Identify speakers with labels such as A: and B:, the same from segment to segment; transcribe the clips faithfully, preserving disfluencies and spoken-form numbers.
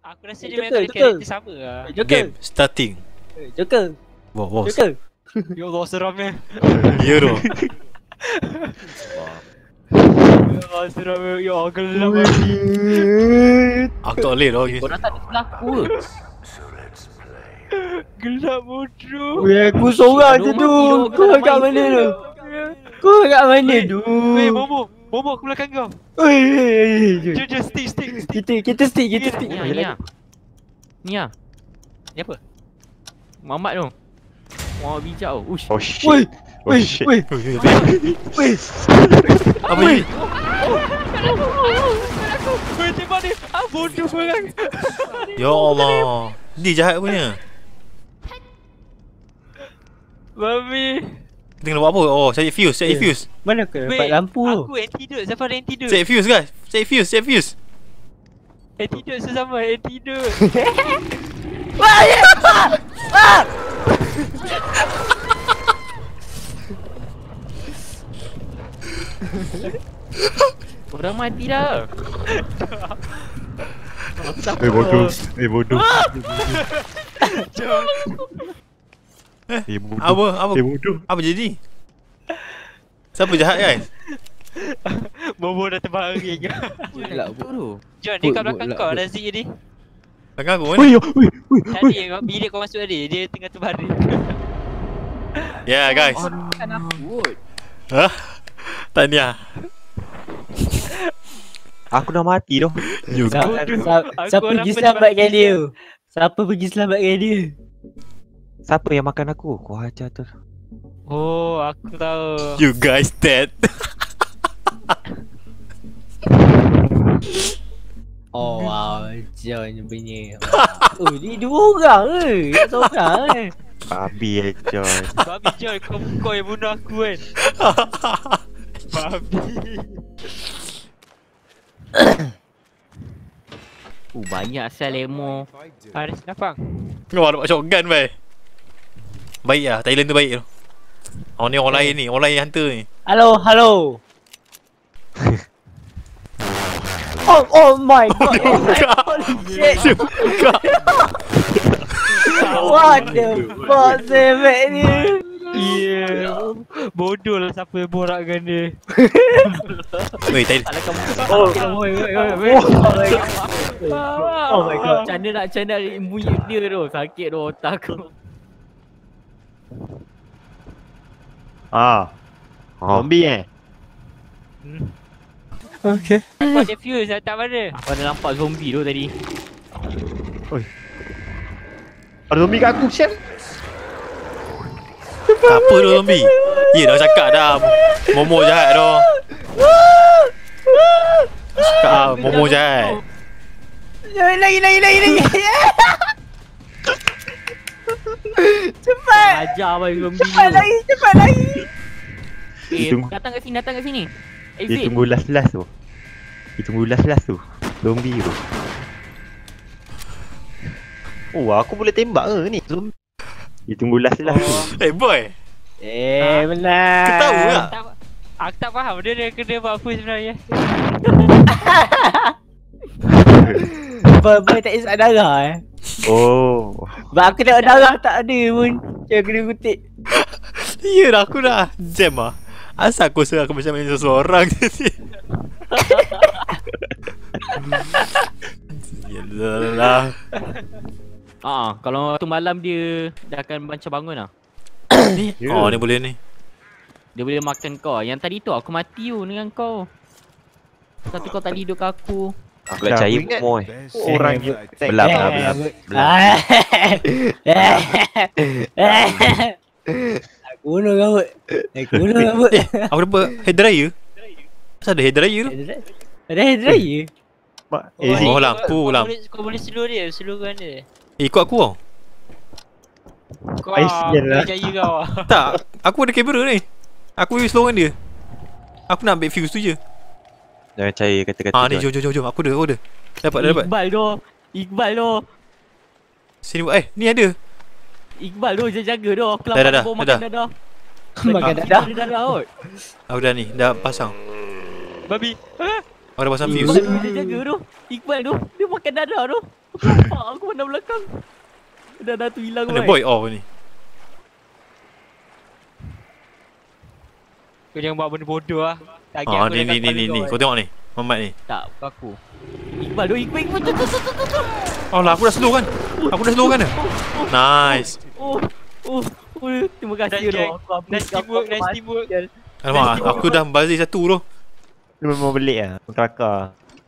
A: Aku rasa dia memang karakter sama lah.
B: Game starting.
C: Joker.
B: Wow, wow.
C: Joker.
A: Ya Allah seramnya.
B: Ya tu.
A: Ya Allah seramnya. Ya Allah gelap.
B: Aku tak boleh dah.
C: Korang tak ada sebelah aku ke?
A: Gelap bodoh.
C: Weh, aku seorang je tu. Kau kat mana tu? Kau kat mana tu?
A: Weh, Momo. Momo aku belakang kau.
C: Weh,
A: Jom, jom, stick, stick, stick.
C: kita kita stick, kita stick.
D: Ni ah, ni ah. Ni ah.
A: Ni apa?
D: Mamat tu. Wah, bijak tu. Ush.
E: Oh shit.
C: Weh,
E: Oh
C: weh,
E: shit.
C: weh, weh.
B: Apa ni?
A: Weh, tembak dia. Ah, bodoh korang.
B: Ya Allah. Dia jahat punya.
A: Babi.
B: Kita kena buat apa? Oh, cari fuse, cari fuse.
C: Mana aku dapat
A: Weh,
C: lampu tu?
A: aku antidote. Siapa ada antidote?
B: Cari fuse guys. Cari fuse, cari fuse.
A: Antidote sesama, antidote.
C: Wah, ya! Ah!
D: Korang mati dah.
E: Eh bodoh. Eh bodoh. Eh bodoh.
B: Apa? Apa?
E: Eh bodoh.
B: Apa jadi? Siapa jahat guys?
A: Momo dah terbaring.
C: Gelap
D: Betul tu.
A: John, dia kat
C: Put,
A: belakang
C: put,
A: kau
C: put.
A: Razik ni.
B: Belakang aku mana?
E: Weh, weh, weh.
A: Tadi kau bilik kau masuk tadi, dia tengah terbaring.
B: Ya yeah, guys.
D: Kan aku.
B: Hah? Tahniah.
E: Aku dah mati dah.
B: You
C: Sa-
B: go.
C: sa-
A: Aku
C: Siapa
A: orang
C: pergi
A: pun
C: selamatkan
A: sebab-
C: dia? Siapa pergi selamatkan dia?
E: Siapa yang makan aku? Kau ajar tu.
A: Oh, aku tahu.
B: You guys dead.
C: Oh wow, John punya. Oh, ni dua orang ke? Tak seorang ke?
E: Babi ajar.
A: Babi John, kau, kau yang bunuh aku kan. Babi.
D: Uh, banyak sel ammo.
A: Ada senapang.
B: Kau ada shotgun bai. Baik lah, Thailand tu baik tu. Oh ni orang lain ni, orang lain hunter ni.
C: Halo, halo. Oh, oh my god.
B: Dia buka.
C: Shit.
B: Dia buka.
C: What the fuck, Zemek ni?
A: Yeah. Bodoh lah siapa yang borakkan dia.
B: Weh, Thailand.
C: Oh, oi, oi, oi, oi. Oh my god.
D: Macam mana nak macam mana nak bunyi dia tu. Sakit tu otak aku.
E: Ah. Zombie eh?
C: Okay.
A: Aku ada fuse tak mana.
D: Aku ada nampak zombie tu tadi.
E: Ada zombie kat aku, Chef.
B: Apa tu zombie? Ya dah cakap dah. Momo jahat dah. Cakap ah, Momo jahat.
C: Lagi, lagi, lagi, lagi. Cepat.
D: Ajar bagi zombie
C: Cepat
D: tu.
C: lagi, cepat lagi.
D: Eh,
E: Tunggu.
D: datang kat sini, datang kat sini. Eh,
E: Dia
D: Fid.
E: tunggu last-last tu. Dia tunggu last-last tu. Zombie tu. Oh, aku boleh tembak ke ni zombie? Dia tunggu last-last tu.
B: Eh boy.
C: Eh, benar.
B: Kau tahu tak?
A: Tak, aku tak faham dia dia kena buat apa sebenarnya.
C: Boy, tak isap darah eh.
E: Oh.
C: Sebab aku tengok darah tak ada pun. Macam kena kutip.
B: Ya dah aku dah jam ah. Asal aku rasa aku macam main seseorang je. Yalah.
D: Ah, kalau waktu malam dia dia akan macam bangun lah.
B: Ni.
E: Ya.
B: Oh ni boleh ni.
D: Dia boleh makan kau. Yang tadi tu aku mati tu dengan kau. Satu kau tadi hidup kat aku.
E: Aku nak cari Momo eh.
F: Orang
E: Belah, belah, belah. Belah.
C: Aku bunuh rambut. Aku bunuh rambut.
B: Eh, aku dapat hair dryer. Asal ada hair dryer tu?
C: Ada hair dryer?
E: Mak, eh,
B: Oh,
A: kau-
B: lampu,
A: kau
B: lampu.
A: boleh, kau boleh slow dia, slowkan dia.
B: Eh ikut aku tau.
A: Kau
E: Ais,
A: ah,
E: biarlah.
A: percaya kau ah.
B: Tak, aku ada kamera ni. Aku slowkan dia. Aku nak ambil fuse tu je.
E: jangan cari kata-kata.
B: Ah ni
E: John.
B: jom jom jom. Aku ada, aku ada. Dapat dah dapat.
D: Iqbal tu. Iqbal tu.
B: Sini buat. Eh, ni ada.
D: Iqbal tu jaga tu. Aku
B: Dah, dah,
D: lambat
B: dah,
D: bawa
B: dah,
D: makan
B: dah.
D: dadah.
C: Makan dadah.
D: Ada dadah kot.
B: Aku dah ni, dah pasang.
A: Babi. Ah,
B: Aku dah pasang fuse.
D: Iqbal tu dia jaga tu. Iqbal tu dia makan dadah tu. Nampak aku pandang belakang. Dah dah tu hilang
B: Mana
D: boy.
B: boy off ni?
A: Kau jangan buat benda bodoh lah. Target
B: Ah,
A: aku
B: ni
A: dah
B: ni
A: kat
B: ni ni
A: kepala
B: ni.
A: kau,
B: Kau tengok ni. Mamat ni.
D: Tak aku. Iqbal tu Iqbal Iqbal. Tu, tu, tu, tu, tu, tu.
B: Alah, aku dah slow kan? Aku dah slow kan dah? Nice.
D: Oh. Oh. Oh. Terima kasih
A: Nice,
D: doh.
A: Jack.
D: Aku habis
A: Nice teamwork, nice teamwork.
B: Alamak, aku dah bazir satu tu.
E: Lu memang belik lah. Kelakar.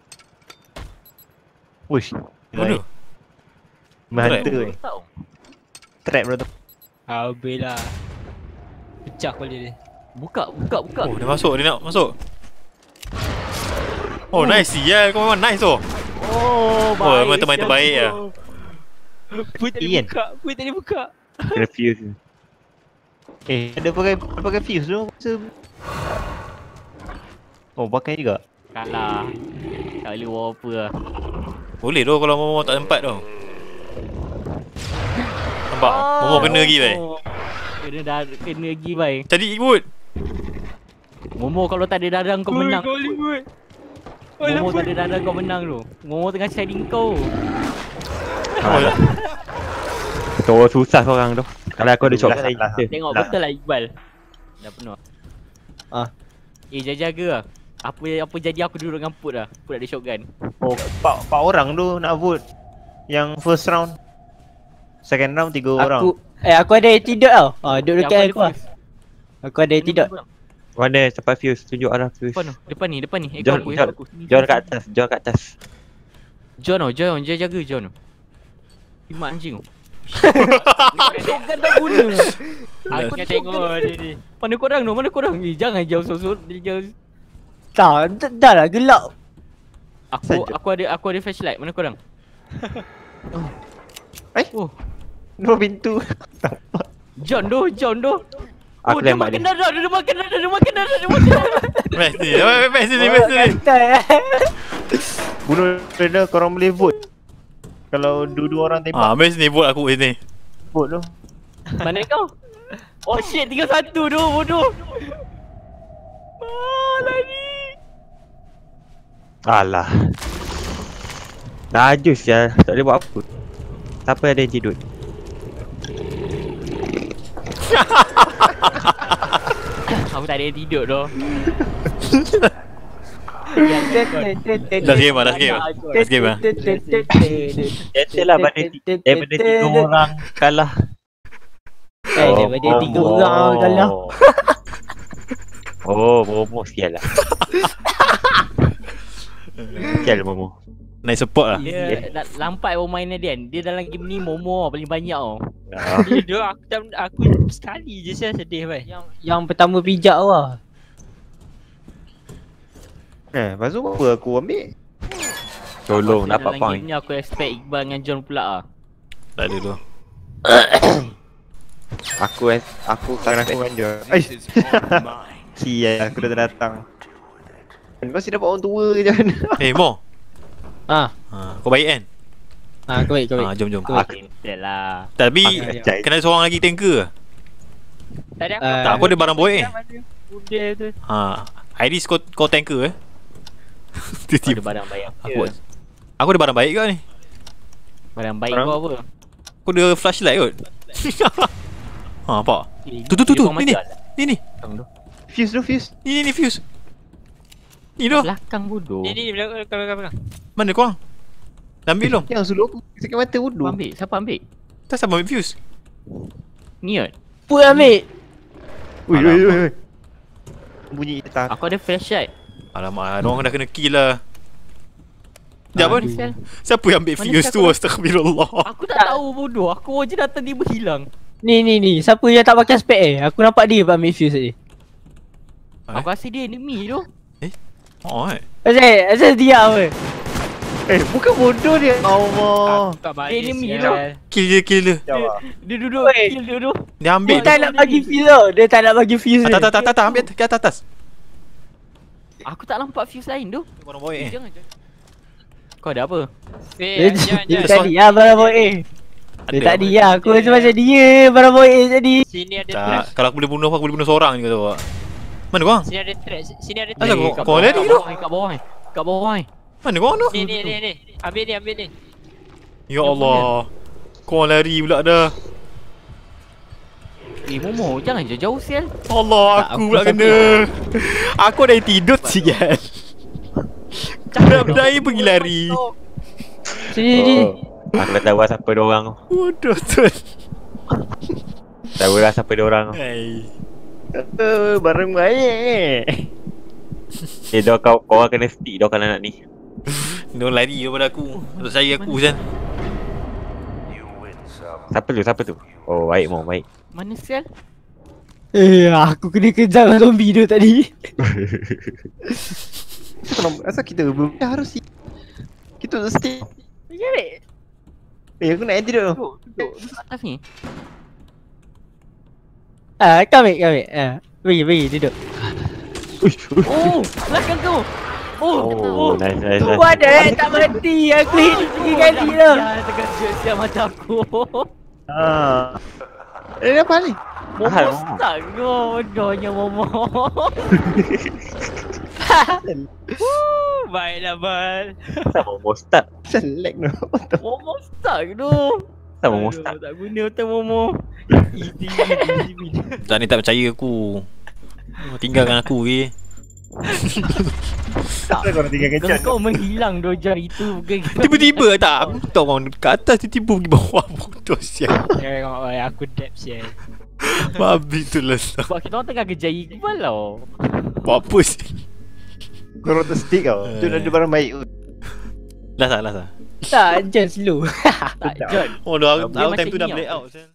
E: Wush.
B: Mana?
E: Menhantu ni.
D: Tahu.
E: Trap bro tu.
A: Habis lah. Pecah kepala dia.
D: Buka, buka, buka.
B: Oh, dah masuk. Dia nak masuk. Oh, nice. Ya, kau memang nice tu.
D: Oh,
B: Oh, memang teman terbaik lah.
A: Put tadi
E: Ian.
A: buka. Put tadi buka.
E: Kena fuse. Eh, ada pakai ada pakai fuse tu. Masa... Oh, pakai juga.
D: Kalah. Tak boleh buat apa lah.
B: Boleh tu kalau Momo tak sempat tu. Nampak? Momo kena lagi bai.
D: Kena dah kena lagi bai.
B: Tadi Ibut.
D: Momo kalau tak ada dadang kau menang.
A: Hollywood.
D: Momo tak ada dadang kau menang tu. Momo tengah shading kau.
B: Oh,
E: Betul susah seorang tu. Kalau aku ada shotgun lagi.
D: Tengok betul lah Iqbal. Dah penuh.
E: Ah.
D: Eh jaga-jaga lah. Apa apa jadi aku duduk dengan Put lah. Put ada shotgun.
E: Oh, empat, empat orang tu nak vote. Yang first round. Second round tiga orang.
C: Aku eh aku ada antidote tau. Ah duduk
D: Eh,
C: dekat
D: aku
C: aku lah. Aku ada antidote.
E: Mana sampai fuse tunjuk arah fuse.
D: Depan tu. Depan ni, depan ni. Eh,
E: John,
D: kau aku,
E: John,
D: aku. Ni,
E: John
D: John.
E: kat atas, John kat atas.
D: John oh, John, dia jaga John. Imat anjing tu. Shotgun tak guna.
A: Aku nak tengok dia ni.
D: Mana korang tu? Mana korang? Eh, jangan jauh sosok. Dia jauh.
C: Tak, dah, dah lah gelap.
D: Aku
E: Saja.
D: aku ada aku ada flashlight. Mana korang?
E: Eh?
D: Oh,
E: Dua pintu.
D: John tu, John tu.
E: Aku
D: Oh, dia
E: tembak
D: makan
E: dia.
D: darah, dia makan darah, dia makan darah, dia makan darah.
B: best ni. Best ni, best ni.
C: Kata eh.
E: Bunuh dia, korang boleh vote. Kalau dua-dua orang tembak
B: Ah, best ni buat aku ni.
E: vote tu.
D: Mana kau? Oh shit, tinggal satu tu, bodoh. Ah, lari.
E: Alah. Najus ya, tak boleh buat apa. Siapa yang ada antidote?
D: Aku tak ada yang tidur tu.
B: Dah game lah, dah game lah. Dah game lah.
E: Better lah daripada ti- daripada tiga orang kalah.
C: Eh daripada tiga orang kalah.
E: Oh, Momo sial lah. Sial Momo.
B: Naik support lah.
D: Dia dah lampai permainan dia. Dia dalam game ni Momo paling banyak tau.
E: Ah,
A: Dia dua aku tak aku sekali je saya sedih bai.
C: Yang yang pertama pijak lah.
E: Eh, lepas tu apa aku ambil? Tolong
D: Pasal
E: dapat
D: dalam
E: point.
D: game ni aku expect Iqbal dengan John pula lah.
B: Tak ada tu.
E: Aku aku tak nak manja. Sial, aku dah datang. Kau si dapat orang tua je kan?
B: Eh, Mo.
C: Ah,
B: Ha, kau baik kan?
C: ah kau wait, kau
B: Ha,
C: wait.
B: jom jom.
C: Kau wait.
D: Betul lah.
B: Tapi
E: Aku cai.
B: kena seorang lagi tanker.
A: Tak ada
C: Ah,
B: Tak, aku ada barang boy eh.
A: Bunda tu.
B: Ha, Iris kau kau tanker eh.
D: Ada
B: Tiba-tiba
D: barang baik
B: aku aku ada barang baik ke ni?
D: Barang baik
E: Barang-
D: kau apa?
B: Aku ada flashlight kot. Ha, nampak?
D: Eh,
B: Tu tu tu
D: dia
B: tu.
D: kau
B: Ni ni.
D: macam
B: Ni ni.
D: belakang tu.
E: Fuse tu fuse.
B: Ni ni ni fuse. Ni tu.
D: Belakang bodoh.
A: Ni ni belakang belakang belakang.
B: Mana korang? Dah ambil belum?
E: Yang suruh aku sakit mata
D: Siapa
E: bodoh.
D: ambil? Siapa ambil?
B: Tak sabar ambil fuse.
D: Ni kot.
C: Put ambil.
E: Ui ui ui. ui. Bunyi tak.
D: Aku ada flashlight.
B: Alamak, orang dah kena kill lah. Sekejap apa?
D: Sial.
B: Siapa yang ambil
D: Mana
B: fuse
D: siapa
B: tu?
D: dah-
B: Astagfirullah.
D: Aku tak tahu bodoh. Aku je datang dia berhilang.
C: Ni ni ni, siapa yang tak pakai spek eh? Aku nampak dia ambil fuse tadi.
B: Eh?
D: Aku rasa dia enemy tu.
B: Oh, eh.
C: Asal asal dia apa?
E: Eh, bukan bodoh dia. Allah.
A: Aku tak
D: Eh,
A: balik.
D: dia
A: sial.
D: minum.
B: Kill dia, kill dia.
E: Jawab.
D: Dia duduk
C: Oi.
D: kill dia tu.
B: Dia
C: Dia
B: ambil.
C: tak nak bagi fuse tau. Dia tak nak bagi fuse
B: Tak,
C: dia.
B: tak, tak, tak, tak, ambil ke atas, atas.
D: Aku tak nampak fuse lain tu.
B: Barang boy eh.
D: Jangan jangan. Kau ada apa?
C: Dia,
A: Eh, jangan
C: dia
A: jangan.
C: tadi lah barang boy eh. Dia
B: Ada
C: tadi
B: apa?
C: lah. Aku rasa macam dia barang boy eh tadi.
A: Sini ada
B: Tak,
A: trap.
B: kalau aku boleh bunuh aku boleh bunuh seorang je kata awak. Mana korang?
A: Sini ada trap. Sini ada
B: Asal
A: trap.
B: kau-
D: kat
B: kau
D: bawah,
B: lari
D: kat
B: tu?
D: bawah, Kat bawah ni. Kat bawah ni.
B: Mana korang tu?
A: Ni ni ni ni. Ambil ni ambil ni.
B: Ya Allah. Kau lari pula dah.
D: Eh Momo, jangan jauh-jauh sial.
B: Allah,
C: Tak,
B: aku
C: aku
B: pula
C: sampai.
B: kena. Aku dah tidur sial. Budak-budak ni pergi lari.
C: Sini sini.
E: Oh, aku dah tahu lah siapa diorang.
B: Bodoh tu.
E: Tahu lah siapa diorang.
B: Hai.
E: Uh, barang baik. Eh, dia kau kau orang kena stick dia kalau nak ni.
B: Dia lari daripada aku. Tak percaya aku kan.
E: Siapa tu? Siapa tu? Oh, baik mau baik.
D: Mana sial?
C: Eh, aku kena kejar dengan zombie tu tadi.
E: Asal kita belum harus kita tu stick.
D: Ya,
E: Eh, aku nak edit dulu.
D: duduk, duduk, duduk atas ni.
C: Ah, kami kami. Ah, pergi pergi duduk.
D: Oh, belakang tu. Oh,
E: Oh, nice nice
C: Tu
E: nice.
C: ada eh, tak mati. Aku hit tiga kali tu.
D: Ya, terkejut sial macam aku.
E: Ah. Eh, apa ni?
D: Momo
E: Ah,
D: stuck tu. Bodohnya Momo.
A: Uh, baiklah Bal.
E: Sama mau start. Select no.
D: Momo stuck tu.
E: Sama mau
D: Aduh,
E: start.
D: tak guna betul Momo.
A: Easy easy win.
B: Tak ni tak percaya aku. Tinggalkan aku ke.
E: Asal kau nak tinggal kejap.
D: Kau menghilang dua jari tu. Bukan kau-
B: Tiba-tiba tak. Aku tahu orang kat atas tiba-tiba pergi bawah. Bodoh sial.
A: Tengok oi aku depth sial.
B: Babi tu lah.
D: Sebab kita orang tengah kerja Iqbal tau.
B: Buat apa sih?
E: Kau rotor stick kau. Tu ada barang baik.
B: Last lah, last lah.
C: Tak, John slow.
D: Tak, John.
B: Oh dah, aku
D: Dia
B: aku
D: macam
B: time tu dah
D: ni
B: play
D: tau.
B: out. Sial.